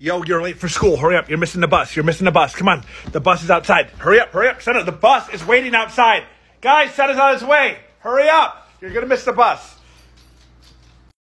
Yo, you're late for school. Hurry up. You're missing the bus. You're missing the bus. Come on. The bus is outside. Hurry up. Hurry up. Senna, the bus is waiting outside. Guys, Senna's on his way. Hurry up. You're going to miss the bus.